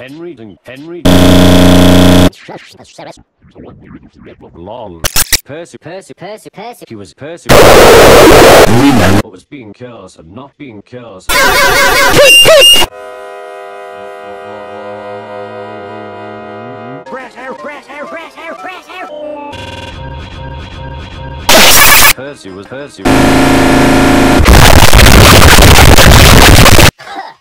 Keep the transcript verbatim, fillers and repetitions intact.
Henry and Henry. Lol. Percy, Percy, Percy, Percy. He was Percy. What was being cursed and not being cursed. Percy was Percy.